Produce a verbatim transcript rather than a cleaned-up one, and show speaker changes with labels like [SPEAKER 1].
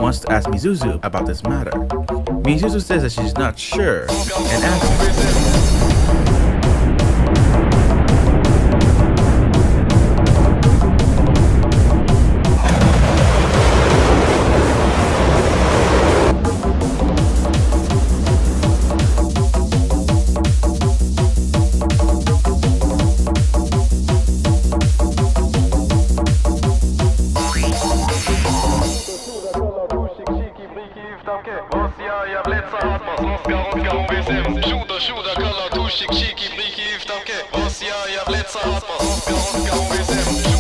[SPEAKER 1] wants to ask Mizuzu about this matter. Mizuzu says that she's not sure and asks
[SPEAKER 2] Shuda, shuda, kalla, tushik, kiki, briki, iftamke. Was ja, ja, blitzer, hat man. Oscar, Oscar, O S M.